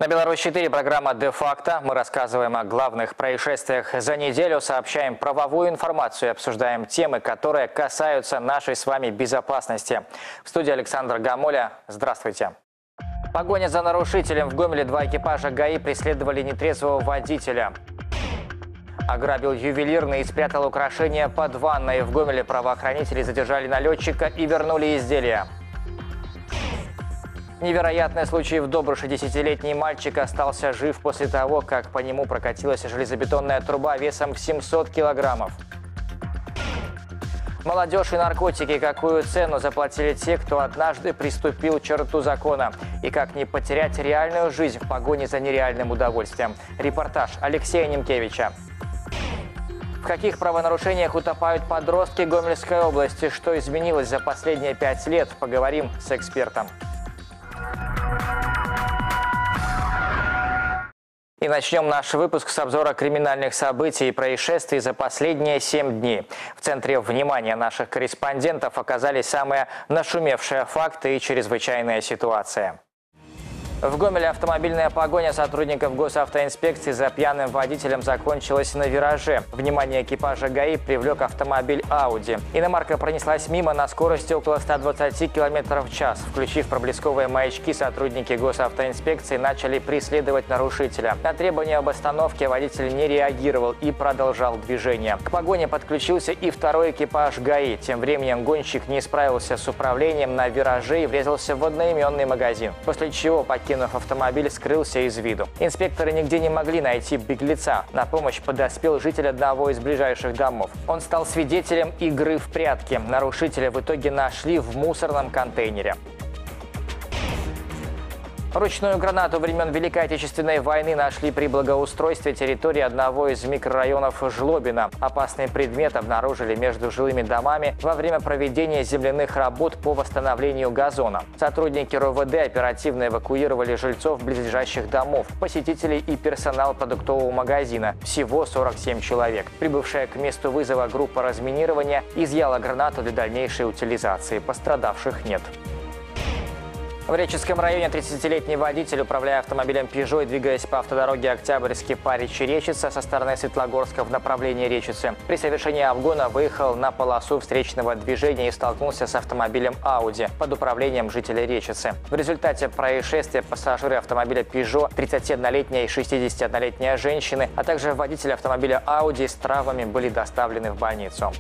На Беларусь-4 программа «Де-факто». Мы рассказываем о главных происшествиях за неделю, сообщаем правовую информацию и обсуждаем темы, которые касаются нашей с вами безопасности. В студии Александр Гамоля. Здравствуйте. Погоня за нарушителем. В Гомеле два экипажа ГАИ преследовали нетрезвого водителя. Ограбил ювелирный и спрятал украшения под ванной. В Гомеле правоохранители задержали налетчика и вернули изделия. Невероятный случай в Добруше. 10-летний мальчик остался жив после того, как по нему прокатилась железобетонная труба весом в 700 килограммов. Молодежь и наркотики. Какую цену заплатили те, кто однажды приступил к черту закона? И как не потерять реальную жизнь в погоне за нереальным удовольствием? Репортаж Алексея Немкевича. В каких правонарушениях утопают подростки Гомельской области? Что изменилось за последние 5 лет? Поговорим с экспертом. И начнем наш выпуск с обзора криминальных событий и происшествий за последние 7 дней. В центре внимания наших корреспондентов оказались самые нашумевшие факты и чрезвычайные ситуации. В Гомеле автомобильная погоня сотрудников госавтоинспекции за пьяным водителем закончилась на вираже. Внимание экипажа ГАИ привлек автомобиль Audi. Иномарка пронеслась мимо на скорости около 120 км в час. Включив проблесковые маячки, сотрудники госавтоинспекции начали преследовать нарушителя. На требования об остановке водитель не реагировал и продолжал движение. К погоне подключился и второй экипаж ГАИ. Тем временем гонщик не справился с управлением на вираже и врезался в одноименный магазин. После чего, покинув автомобиль, скрылся из виду. Инспекторы нигде не могли найти беглеца. На помощь подоспел житель одного из ближайших домов. Он стал свидетелем игры в прятки. Нарушителя в итоге нашли в мусорном контейнере. Ручную гранату времен Великой Отечественной войны нашли при благоустройстве территории одного из микрорайонов Жлобина. Опасный предмет обнаружили между жилыми домами во время проведения земляных работ по восстановлению газона. Сотрудники РОВД оперативно эвакуировали жильцов близлежащих домов, посетителей и персонал продуктового магазина. Всего 47 человек. Прибывшая к месту вызова группа разминирования изъяла гранату для дальнейшей утилизации. Пострадавших нет. В Реческом районе 30-летний водитель, управляя автомобилем Peugeot и двигаясь по автодороге Октябрьский Париж-Речица со стороны Светлогорска в направлении Речицы, при совершении обгона выехал на полосу встречного движения и столкнулся с автомобилем Audi под управлением жителей Речицы. В результате происшествия пассажиры автомобиля Peugeot, 31-летняя и 61-летняя женщины, а также водитель автомобиля Audi с травмами были доставлены в больницу.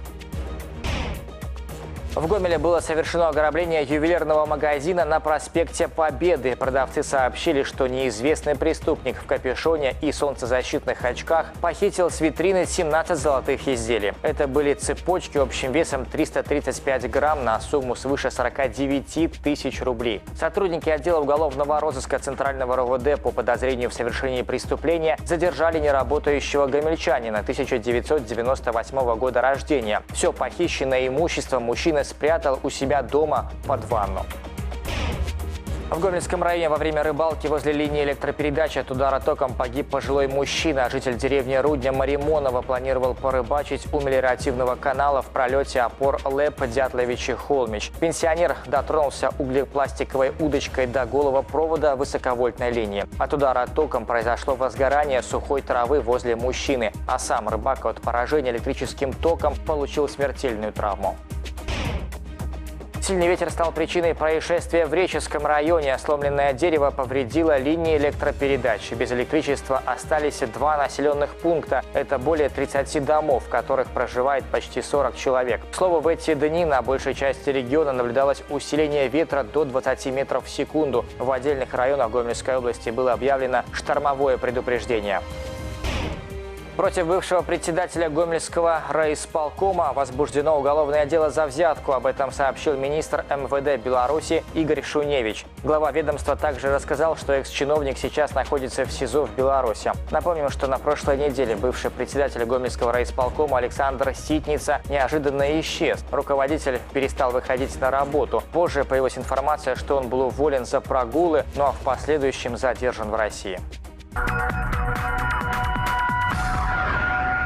В Гомеле было совершено ограбление ювелирного магазина на проспекте Победы. Продавцы сообщили, что неизвестный преступник в капюшоне и солнцезащитных очках похитил с витрины 17 золотых изделий. Это были цепочки общим весом 335 грамм на сумму свыше 49 тысяч рублей. Сотрудники отдела уголовного розыска Центрального РОВД по подозрению в совершении преступления задержали неработающего гомельчанина 1998 года рождения. Все похищенное имущество мужчина спрятал у себя дома под ванну. В Гомельском районе во время рыбалки возле линии электропередачи от удара током погиб пожилой мужчина. Житель деревни Рудня Маримонова планировал порыбачить у мелиоративного канала в пролете опор ЛЭП Дятловичи-Холмич. Пенсионер дотронулся углепластиковой удочкой до голого провода высоковольтной линии. От удара током произошло возгорание сухой травы возле мужчины, а сам рыбак от поражения электрическим током получил смертельную травму. Сильный ветер стал причиной происшествия в Реческом районе. Сломленное дерево повредило линии электропередач. Без электричества остались 2 населенных пункта. Это более 30 домов, в которых проживает почти 40 человек. К слову, в эти дни на большей части региона наблюдалось усиление ветра до 20 метров в секунду. В отдельных районах Гомельской области было объявлено штормовое предупреждение. Против бывшего председателя Гомельского райисполкома возбуждено уголовное дело за взятку. Об этом сообщил министр МВД Беларуси Игорь Шуневич. Глава ведомства также рассказал, что экс-чиновник сейчас находится в СИЗО в Беларуси. Напомним, что на прошлой неделе бывший председатель Гомельского райисполкома Александр Ситница неожиданно исчез. Руководитель перестал выходить на работу. Позже появилась информация, что он был уволен за прогулы, ну а в последующем задержан в России.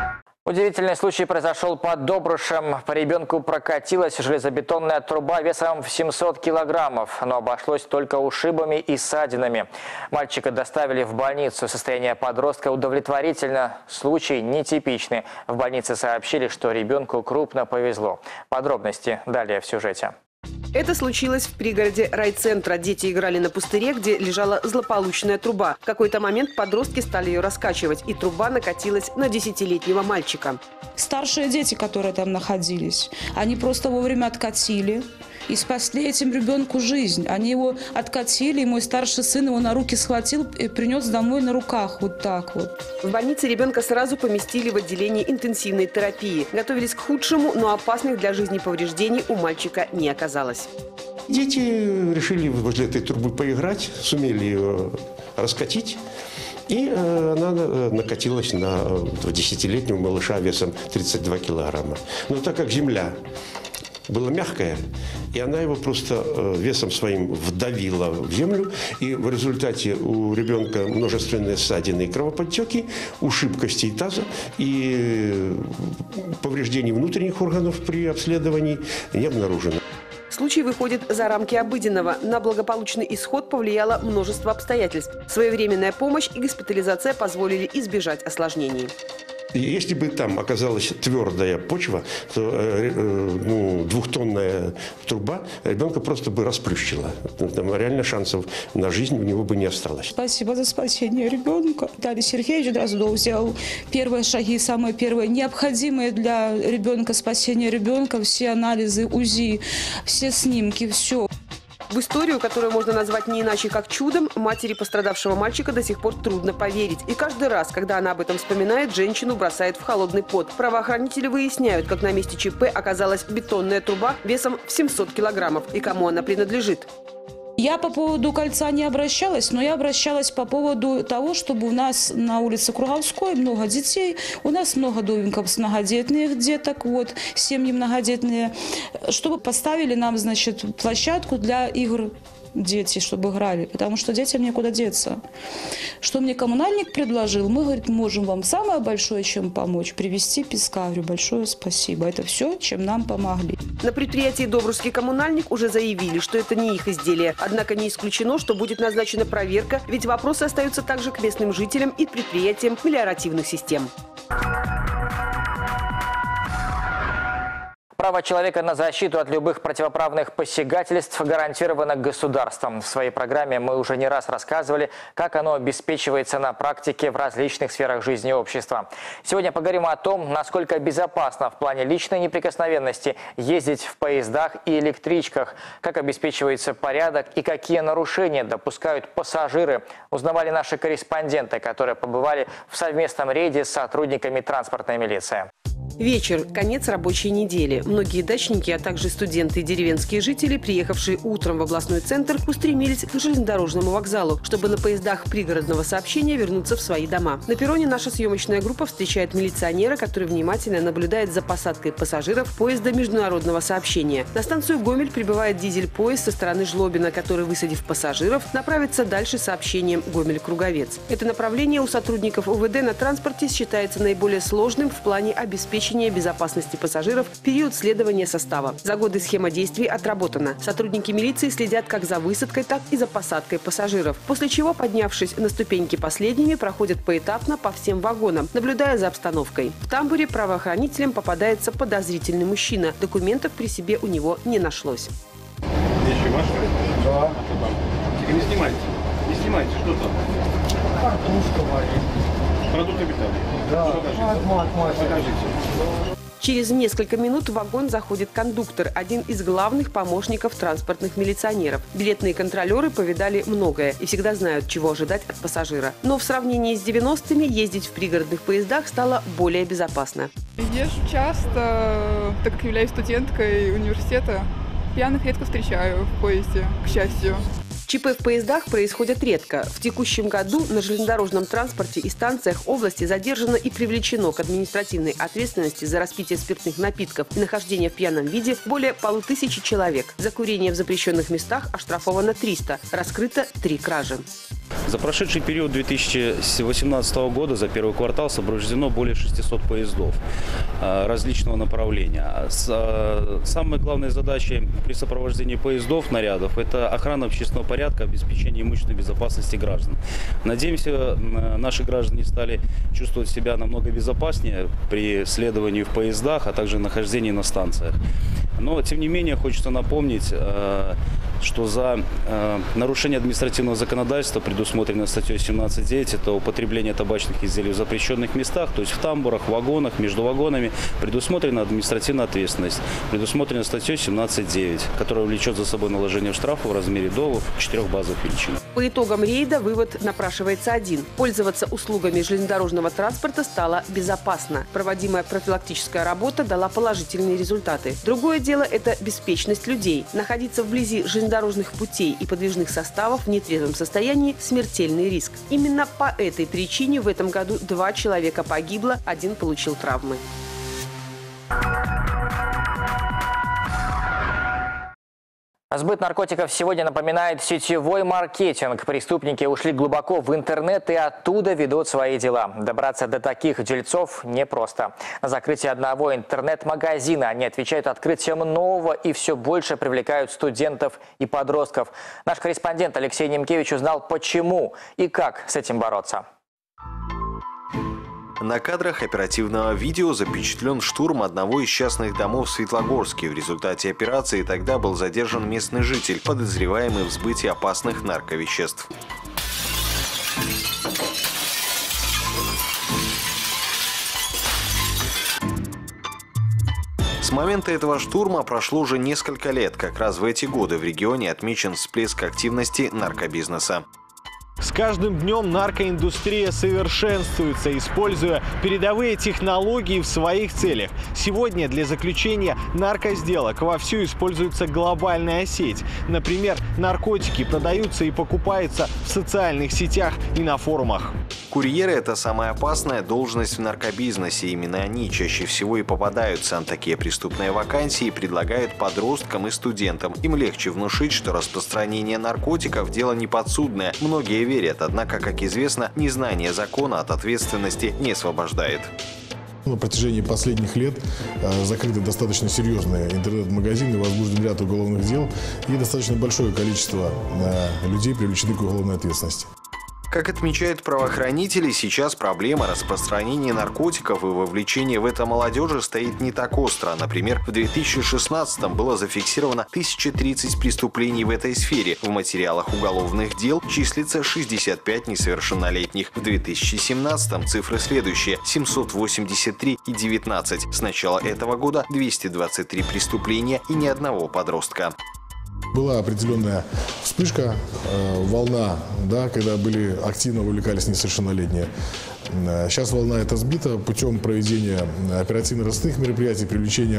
Удивительный случай произошел под Добрышем. По ребенку прокатилась железобетонная труба весом в 700 килограммов, но обошлось только ушибами и ссадинами. Мальчика доставили в больницу. Состояние подростка удовлетворительно. Случай нетипичный. В больнице сообщили, что ребенку крупно повезло. Подробности далее в сюжете. Это случилось в пригороде райцентра. Дети играли на пустыре, где лежала злополучная труба. В какой-то момент подростки стали ее раскачивать, и труба накатилась на 10-летнего мальчика. Старшие дети, которые там находились, они просто вовремя откатили и спасли этим ребенку жизнь. Они его откатили, и мой старший сын его на руки схватил и принес домой на руках. Вот так вот. В больнице ребенка сразу поместили в отделение интенсивной терапии. Готовились к худшему, но опасных для жизни повреждений у мальчика не оказалось. Дети решили возле этой трубы поиграть, сумели ее раскатить. И она накатилась на 10-летнего малыша весом 32 килограмма. Но так как земля была мягкая, и она его просто весом своим вдавила в землю. И в результате у ребенка множественные ссадины и кровоподтеки, ушиб костей таза и повреждений внутренних органов при обследовании не обнаружено. Случай выходит за рамки обыденного. На благополучный исход повлияло множество обстоятельств. Своевременная помощь и госпитализация позволили избежать осложнений. Если бы там оказалась твердая почва, то двухтонная труба ребенка просто бы расплющила. Там реально шансов на жизнь у него бы не осталось. Спасибо за спасение ребенка. Виталий Сергеевич Дроздов взял первые шаги, самые первые, необходимые для ребенка, спасения ребенка, все анализы, УЗИ, все снимки, все. В историю, которую можно назвать не иначе как чудом, матери пострадавшего мальчика до сих пор трудно поверить. И каждый раз, когда она об этом вспоминает, женщину бросает в холодный пот. Правоохранители выясняют, как на месте ЧП оказалась бетонная труба весом в 700 килограммов и кому она принадлежит. Я по поводу кольца не обращалась, но я обращалась по поводу того, чтобы у нас на улице Круговской много детей, у нас много домиков с многодетных деток, вот, семьи многодетные, чтобы поставили нам, значит, площадку для игр. Дети, чтобы играли, потому что детям некуда деться. Что мне коммунальник предложил? Мы, говорит, можем вам самое большое, чем помочь, привезти песка. Я говорю, большое спасибо. Это все, чем нам помогли. На предприятии «Добрушский коммунальник» уже заявили, что это не их изделие. Однако не исключено, что будет назначена проверка, ведь вопросы остаются также к местным жителям и предприятиям мелиоративных систем. Право человека на защиту от любых противоправных посягательств гарантировано государством. В своей программе мы уже не раз рассказывали, как оно обеспечивается на практике в различных сферах жизни общества. Сегодня поговорим о том, насколько безопасно в плане личной неприкосновенности ездить в поездах и электричках, как обеспечивается порядок и какие нарушения допускают пассажиры. Узнавали наши корреспонденты, которые побывали в совместном рейде с сотрудниками транспортной милиции. Вечер – конец рабочей недели. Многие дачники, а также студенты и деревенские жители, приехавшие утром в областной центр, устремились к железнодорожному вокзалу, чтобы на поездах пригородного сообщения вернуться в свои дома. На перроне наша съемочная группа встречает милиционера, который внимательно наблюдает за посадкой пассажиров поезда международного сообщения. На станцию Гомель прибывает дизель-поезд со стороны Жлобина, который, высадив пассажиров, направится дальше сообщением Гомель-Круговец. Это направление у сотрудников УВД на транспорте считается наиболее сложным в плане обеспечения безопасности пассажиров в период следования состава. За годы схема действий отработана. Сотрудники милиции следят как за высадкой, так и за посадкой пассажиров. После чего, поднявшись на ступеньки последними, проходят поэтапно по всем вагонам, наблюдая за обстановкой. В тамбуре правоохранителям попадается подозрительный мужчина. Документов при себе у него не нашлось. Вещи ваши? Да. Тихо, не снимайте. Не снимайте, что там? Картошка варит. Продукты питания. Да. Покажите. Через несколько минут в вагон заходит кондуктор, один из главных помощников транспортных милиционеров. Билетные контролеры повидали многое и всегда знают, чего ожидать от пассажира. Но в сравнении с 90-ми ездить в пригородных поездах стало более безопасно. Езжу часто, так как являюсь студенткой университета. Пьяных редко встречаю в поезде, к счастью. ЧП в поездах происходят редко. В текущем году на железнодорожном транспорте и станциях области задержано и привлечено к административной ответственности за распитие спиртных напитков и нахождение в пьяном виде более 1500 человек. За курение в запрещенных местах оштрафовано 300, раскрыто 3 кражи. За прошедший период 2018 года, за первый квартал, соображено более 600 поездов различного направления. Самой главной задачей при сопровождении поездов, нарядов, это охрана общественного порядка, обеспечение имущественной безопасности граждан. Надеемся, наши граждане стали чувствовать себя намного безопаснее при следовании в поездах, а также нахождении на станциях. Но, тем не менее, хочется напомнить, что за нарушение административного законодательства, предусмотрено статьей 17.9, это употребление табачных изделий в запрещенных местах, то есть в тамбурах, вагонах, между вагонами, предусмотрена административная ответственность, предусмотрена статьей 17.9, которая влечет за собой наложение штрафа в размере до 4 базовых величин. По итогам рейда вывод напрашивается один. Пользоваться услугами железнодорожного транспорта стало безопасно. Проводимая профилактическая работа дала положительные результаты. Другое дело – это беспечность людей. Находиться вблизи железнодорожных путей и подвижных составов в нетрезвом состоянии – смертельный риск. Именно по этой причине в этом году 2 человека погибло, 1 получил травмы. Сбыт наркотиков сегодня напоминает сетевой маркетинг. Преступники ушли глубоко в интернет и оттуда ведут свои дела. Добраться до таких дельцов непросто. На закрытие одного интернет-магазина они отвечают открытием нового и все больше привлекают студентов и подростков. Наш корреспондент Алексей Немкевич узнал, почему и как с этим бороться. На кадрах оперативного видео запечатлен штурм одного из частных домов в Светлогорске. В результате операции тогда был задержан местный житель, подозреваемый в сбытии опасных нарковеществ. С момента этого штурма прошло уже несколько лет. Как раз в эти годы в регионе отмечен всплеск активности наркобизнеса. С каждым днем наркоиндустрия совершенствуется, используя передовые технологии в своих целях. Сегодня для заключения наркосделок вовсю используется глобальная сеть. Например, наркотики продаются и покупаются в социальных сетях и на форумах. Курьеры – это самая опасная должность в наркобизнесе. Именно они чаще всего и попадаются на такие преступные вакансии и предлагают подросткам и студентам. Им легче внушить, что распространение наркотиков – дело неподсудное. Многие верят, однако, как известно, незнание закона от ответственности не освобождает. На протяжении последних лет закрыты достаточно серьезные интернет-магазины, возбужден ряд уголовных дел и достаточно большое количество людей привлечены к уголовной ответственности. Как отмечают правоохранители, сейчас проблема распространения наркотиков и вовлечения в это молодежи стоит не так остро. Например, в 2016-м было зафиксировано 1030 преступлений в этой сфере. В материалах уголовных дел числится 65 несовершеннолетних. В 2017-м цифры следующие – 783 и 19. С начала этого года 223 преступления и ни одного подростка. Была определенная вспышка, волна, да, когда активно вовлекались несовершеннолетние. Сейчас волна эта сбита путем проведения оперативно-розыскных мероприятий, привлечением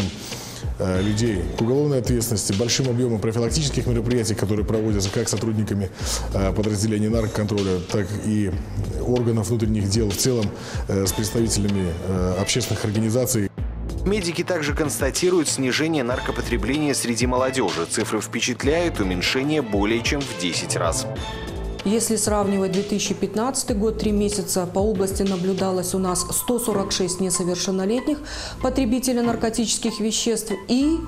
людей к уголовной ответственности, большим объемом профилактических мероприятий, которые проводятся как сотрудниками подразделений наркоконтроля, так и органов внутренних дел в целом с представителями общественных организаций. Медики также констатируют снижение наркопотребления среди молодежи. Цифры впечатляют, уменьшение более чем в 10 раз. Если сравнивать 2015 год, 3 месяца, по области наблюдалось у нас 146 несовершеннолетних потребителей наркотических веществ и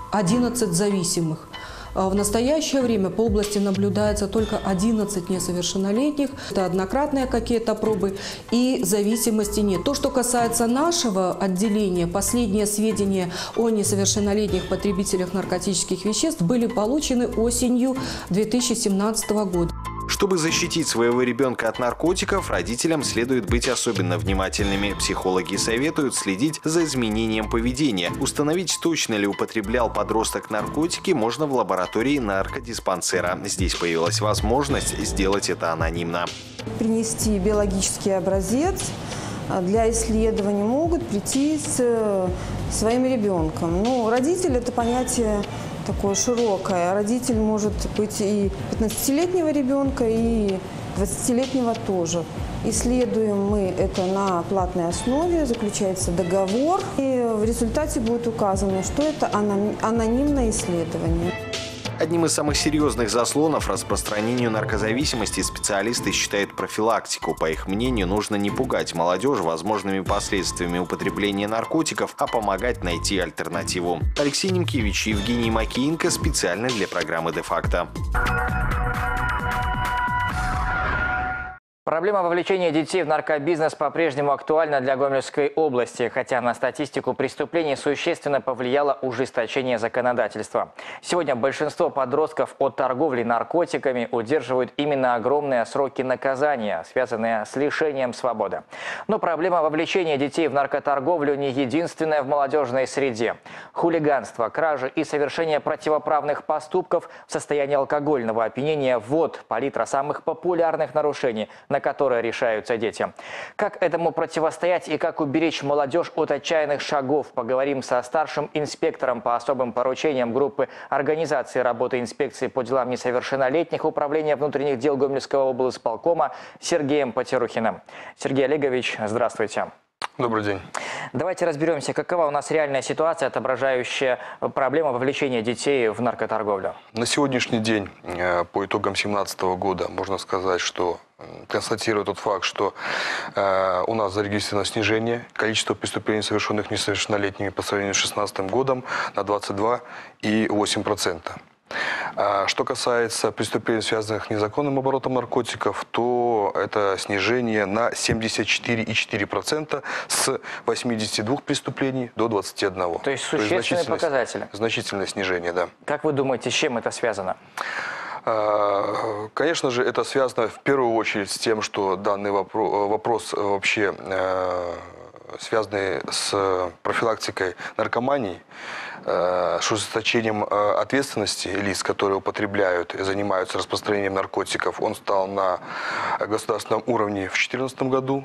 11 зависимых. В настоящее время по области наблюдается только 11 несовершеннолетних. Это однократные какие-то пробы и зависимости нет. То, что касается нашего отделения, последние сведения о несовершеннолетних потребителях наркотических веществ были получены осенью 2017 года. Чтобы защитить своего ребенка от наркотиков, родителям следует быть особенно внимательными. Психологи советуют следить за изменением поведения. Установить, точно ли употреблял подросток наркотики, можно в лаборатории наркодиспансера. Здесь появилась возможность сделать это анонимно. Принести биологический образец для исследования могут прийти с своим ребенком. Ну, родитель – это понятие такое широкое. Родитель может быть и 15-летнего ребенка, и 20-летнего тоже. Исследуем мы это на платной основе, заключается договор, и в результате будет указано, что это анонимное исследование. Одним из самых серьезных заслонов распространению наркозависимости специалисты считают профилактику. По их мнению, нужно не пугать молодежь возможными последствиями употребления наркотиков, а помогать найти альтернативу. Алексей Немкевич и Евгений Макеенко специально для программы «Де-факто». Проблема вовлечения детей в наркобизнес по-прежнему актуальна для Гомельской области, хотя на статистику преступлений существенно повлияло ужесточение законодательства. Сегодня большинство подростков от торговли наркотиками удерживают именно огромные сроки наказания, связанные с лишением свободы. Но проблема вовлечения детей в наркоторговлю не единственная в молодежной среде. Хулиганство, кражи и совершение противоправных поступков в состоянии алкогольного опьянения – вот палитра самых популярных нарушений, на которые решаются дети. Как этому противостоять и как уберечь молодежь от отчаянных шагов, поговорим со старшим инспектором по особым поручениям группы организации работы инспекции по делам несовершеннолетних Управления внутренних дел Гомельского облисполкома Сергеем Потирухиным. Сергей Олегович, здравствуйте. Добрый день. Давайте разберемся, какова у нас реальная ситуация, отображающая проблему вовлечения детей в наркоторговлю. На сегодняшний день, по итогам 2017 года, можно сказать, что констатирую тот факт, что у нас зарегистрировано снижение количества преступлений, совершенных несовершеннолетними по сравнению с 2016 годом на 22,8%. Что касается преступлений, связанных с незаконным оборотом наркотиков, то это снижение на 74,4% с 82 преступлений до 21. То есть существенные показатели. Значительное снижение, да. Как вы думаете, с чем это связано? Конечно же, это связано в первую очередь с тем, что данный вопрос вообще связанный с профилактикой наркомании, с ужесточением ответственности лиц, которые употребляют и занимаются распространением наркотиков, он стал на государственном уровне в 2014 году.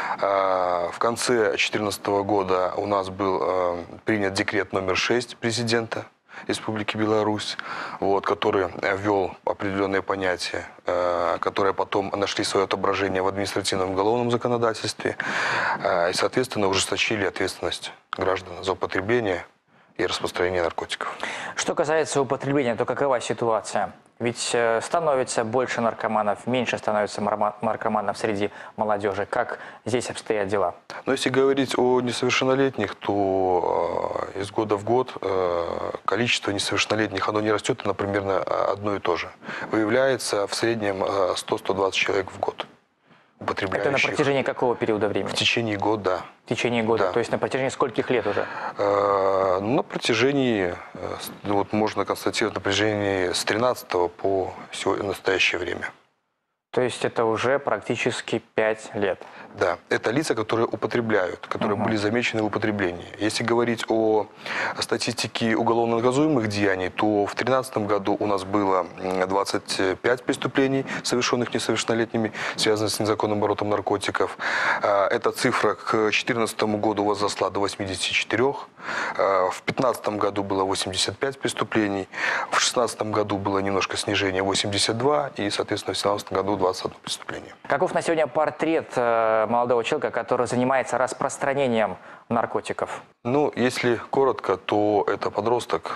В конце 2014 года у нас был принят декрет номер 6 президента Республики Беларусь, который ввел определенные понятия, которые потом нашли свое отображение в административном уголовном законодательстве и, соответственно, ужесточили ответственность граждан за употребление и распространение наркотиков. Что касается употребления, то какова ситуация? Ведь становится больше наркоманов, меньше становится наркоманов среди молодежи. Как здесь обстоят дела? Но если говорить о несовершеннолетних, то из года в год количество несовершеннолетних, оно не растет, оно примерно одно и то же. Выявляется в среднем 100-120 человек в год. Это на протяжении какого периода времени? В течение года. В течение года? Да. То есть на протяжении скольких лет уже? На протяжении, можно констатировать, на протяжении с 2013 по настоящее время. То есть это уже практически 5 лет? Да, это лица, которые употребляют, которые были замечены в употреблении. Если говорить о статистике уголовно наказуемых деяний, то в 2013 году у нас было 25 преступлений, совершенных несовершеннолетними, связанных с незаконным оборотом наркотиков. Эта цифра к 2014 году возросла до 84. В 2015 году было 85 преступлений, в 2016 году было немножко снижение, 82, и, соответственно, в 2017 году 21 преступление. Каков на сегодня портрет молодого человека, который занимается распространением наркотиков? Если коротко, то это подросток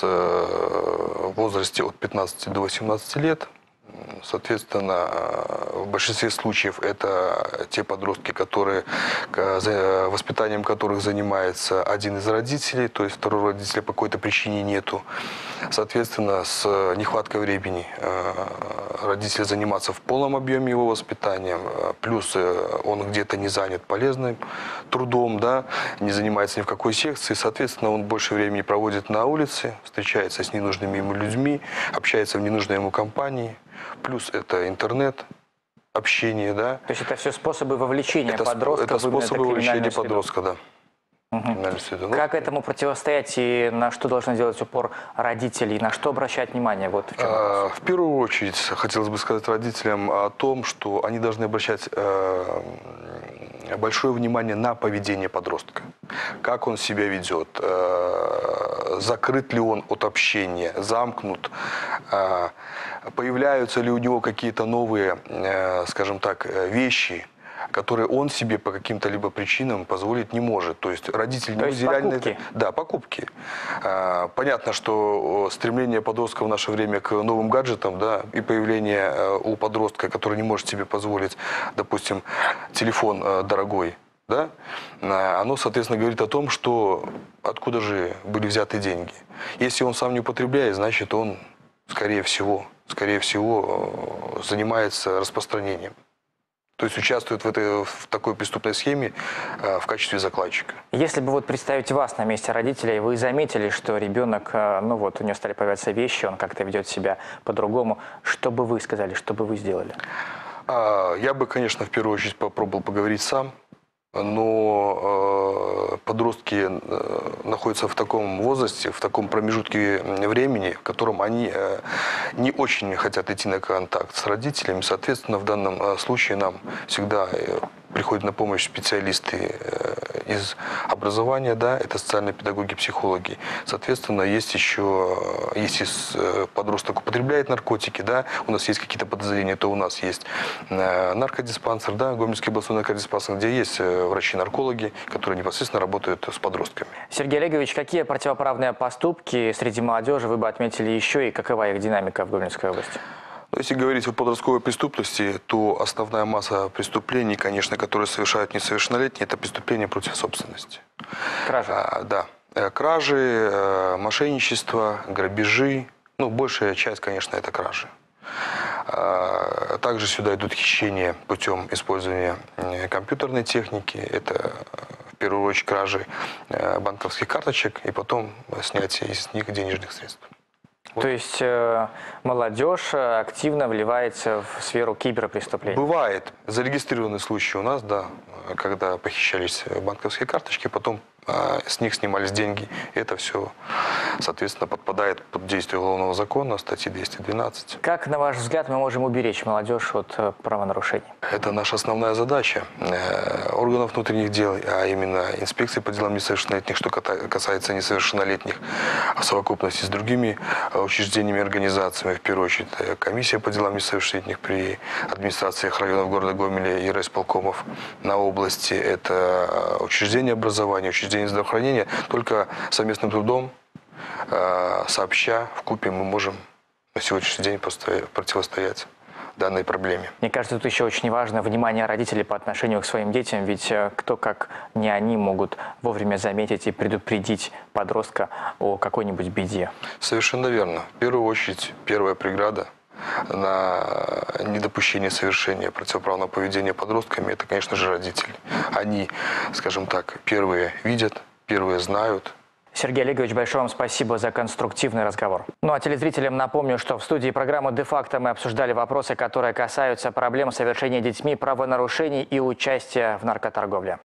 в возрасте от 15 до 18 лет. Соответственно, в большинстве случаев это те подростки, воспитанием которых занимается один из родителей, то есть второго родителя по какой-то причине нету. Соответственно, с нехваткой времени родитель занимается в полном объеме его воспитанием, плюс он где-то не занят полезным трудом, не занимается ни в какой секции, соответственно, он больше времени проводит на улице, встречается с ненужными ему людьми, общается в ненужной ему компании. Плюс это интернет, общение, То есть это все способы вовлечения подростка. Это способы вовлечения подростка, да. Как этому противостоять и на что должны делать упор родителей, на что обращать внимание? В первую очередь хотелось бы сказать родителям о том, что они должны обращать большое внимание на поведение подростка. Как он себя ведет, закрыт ли он от общения, замкнут, появляются ли у него какие-то новые, скажем так, вещи, которые он себе по каким-то либо причинам позволить не может. То есть родители не выделяли на это. Да, покупки. Понятно, что стремление подростков в наше время к новым гаджетам, да, и появление у подростка, который не может себе позволить, допустим, телефон дорогой, да, оно, соответственно, говорит о том, что откуда же были взяты деньги. Если он сам не употребляет, значит, он, скорее всего, занимается распространением. То есть участвует в такой преступной схеме в качестве закладчика. Если бы вот представить вас на месте родителей, вы заметили, что ребенок, ну вот, у него стали появляться вещи, он как-то ведет себя по-другому, что бы вы сказали, что бы вы сделали? Я бы, конечно, в первую очередь попробовал поговорить сам. Но подростки находятся в таком возрасте, в таком промежутке времени, в котором они не очень хотят идти на контакт с родителями. Соответственно, в данном случае нам всегда приходят на помощь специалисты из образования, да, это социальные педагоги, психологи. Соответственно, если подросток употребляет наркотики, да, у нас есть какие-то подозрения, то у нас есть наркодиспансер, да, Гомельский областной наркодиспансер, где есть врачи-наркологи, которые непосредственно работают с подростками. Сергей Олегович, какие противоправные поступки среди молодежи вы бы отметили еще и какова их динамика в Гомельской области? Если говорить о подростковой преступности, то основная масса преступлений, конечно, которые совершают несовершеннолетние, это преступления против собственности. Кражи? Да. Кражи, мошенничество, грабежи. Ну, большая часть, конечно, это кражи. Также сюда идут хищения путем использования компьютерной техники. Это, в первую очередь, кражи банковских карточек и потом снятие из них денежных средств. То есть молодежь активно вливается в сферу киберпреступлений? Бывает. Зарегистрированные случаи у нас, да, когда похищались банковские карточки, потом с них снимались деньги. Это все, соответственно, подпадает под действие уголовного закона, статьи 212. Как, на ваш взгляд, мы можем уберечь молодежь от правонарушений? Это наша основная задача органов внутренних дел, а именно инспекции по делам несовершеннолетних, что касается несовершеннолетних, в совокупности с другими учреждениями и организациями. В первую очередь, комиссия по делам несовершеннолетних при администрациях районов города Гомеля и райисполкомов на области. Это учреждения образования, учреждения здравоохранения. Только совместным трудом, сообща, вкупе мы можем на сегодняшний день противостоять данной проблеме. Мне кажется, тут еще очень важно внимание родителей по отношению к своим детям, ведь кто, как не они, могут вовремя заметить и предупредить подростка о какой-нибудь беде. Совершенно верно. В первую очередь, первая преграда на недопущение совершения противоправного поведения подростками, это, конечно же, родители. Они, скажем так, первые видят, первые знают. Сергей Олегович, большое вам спасибо за конструктивный разговор. Ну а телезрителям напомню, что в студии программы «Де-факто» мы обсуждали вопросы, которые касаются проблем совершения детьми правонарушений и участия в наркоторговле.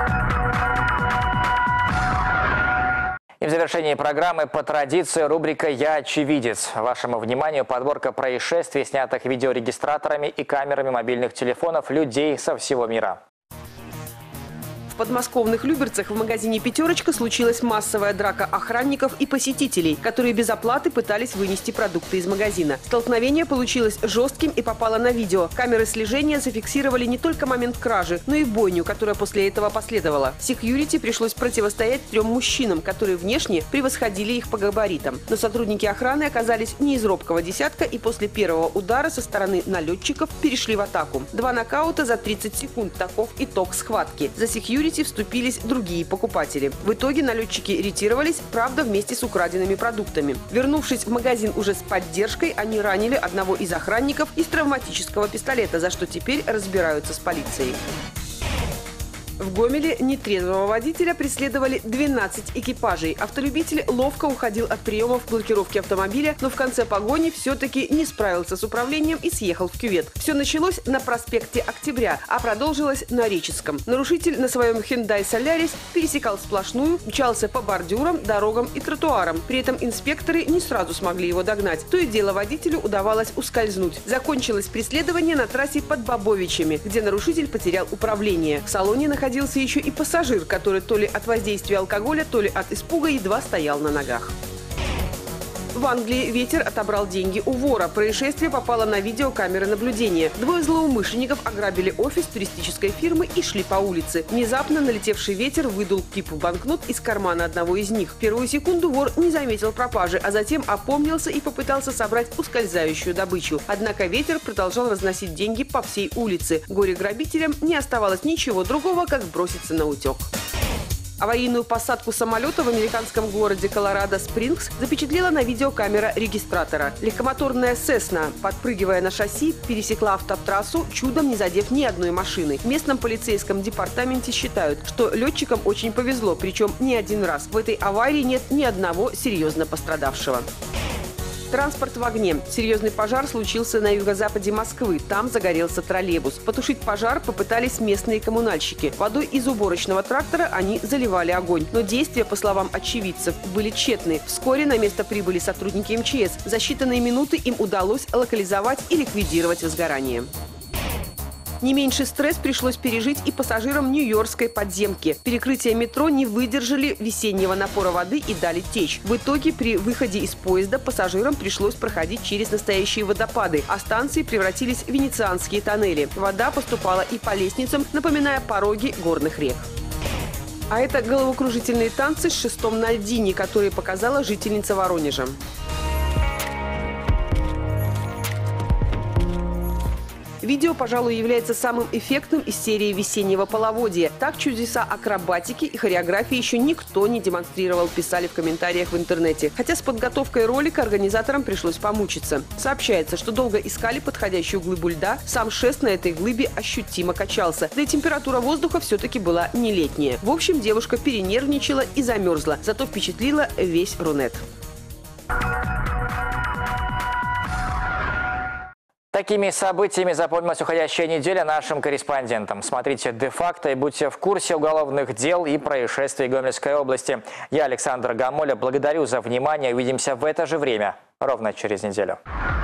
И в завершении программы по традиции рубрика «Я очевидец». Вашему вниманию подборка происшествий, снятых видеорегистраторами и камерами мобильных телефонов людей со всего мира. В подмосковных Люберцах в магазине «Пятерочка» случилась массовая драка охранников и посетителей, которые без оплаты пытались вынести продукты из магазина. Столкновение получилось жестким и попало на видео. Камеры слежения зафиксировали не только момент кражи, но и бойню, которая после этого последовала. Секьюрити пришлось противостоять 3 мужчинам, которые внешне превосходили их по габаритам. Но сотрудники охраны оказались не из робкого десятка и после первого удара со стороны налетчиков перешли в атаку. 2 нокаута за 30 секунд. Таков итог схватки. За секьюрити вступились другие покупатели. В итоге налетчики ретировались, правда, вместе с украденными продуктами. Вернувшись в магазин уже с поддержкой, они ранили одного из охранников из травматического пистолета, за что теперь разбираются с полицией. В Гомеле нетрезвого водителя преследовали 12 экипажей. Автолюбитель ловко уходил от приемов блокировки автомобиля, но в конце погони все-таки не справился с управлением и съехал в кювет. Все началось на проспекте Октября, а продолжилось на Реческом. Нарушитель на своем Hyundai Solaris пересекал сплошную, мчался по бордюрам, дорогам и тротуарам. При этом инспекторы не сразу смогли его догнать. То и дело водителю удавалось ускользнуть. Закончилось преследование на трассе под Бобовичами, где нарушитель потерял управление. В салоне находился еще и пассажир, который то ли от воздействия алкоголя, то ли от испуга едва стоял на ногах. В Англии ветер отобрал деньги у вора. Происшествие попало на видеокамеры наблюдения. Двое злоумышленников ограбили офис туристической фирмы и шли по улице. Внезапно налетевший ветер выдул кипу банкнот из кармана одного из них. В первую секунду вор не заметил пропажи, а затем опомнился и попытался собрать ускользающую добычу. Однако ветер продолжал разносить деньги по всей улице. Горе-грабителям не оставалось ничего другого, как броситься на утек. Аварийную посадку самолета в американском городе Колорадо-Спрингс запечатлела на видеокамера регистратора. Легкомоторная «Сесна», подпрыгивая на шасси, пересекла автотрассу, чудом не задев ни одной машины. В местном полицейском департаменте считают, что летчикам очень повезло, причем не один раз. В этой аварии нет ни одного серьезно пострадавшего. Транспорт в огне. Серьезный пожар случился на юго-западе Москвы. Там загорелся троллейбус. Потушить пожар попытались местные коммунальщики. Водой из уборочного трактора они заливали огонь. Но действия, по словам очевидцев, были тщетны. Вскоре на место прибыли сотрудники МЧС. За считанные минуты им удалось локализовать и ликвидировать возгорание. Не меньший стресс пришлось пережить и пассажирам нью-йоркской подземки. Перекрытия метро не выдержали весеннего напора воды и дали течь. В итоге при выходе из поезда пассажирам пришлось проходить через настоящие водопады, а станции превратились в венецианские тоннели. Вода поступала и по лестницам, напоминая пороги горных рек. А это головокружительные танцы с шестом на льдине, которые показала жительница Воронежа. Видео, пожалуй, является самым эффектным из серии весеннего половодья. Так чудеса акробатики и хореографии еще никто не демонстрировал, писали в комментариях в интернете. Хотя с подготовкой ролика организаторам пришлось помучиться. Сообщается, что долго искали подходящую глыбу льда. Сам шест на этой глыбе ощутимо качался. Да и температура воздуха все-таки была не летняя. В общем, девушка перенервничала и замерзла. Зато впечатлила весь Рунет. Такими событиями запомнилась уходящая неделя нашим корреспондентам. Смотрите «Де-факто» и будьте в курсе уголовных дел и происшествий Гомельской области. Я, Александр Гамоля, благодарю за внимание. Увидимся в это же время, ровно через неделю.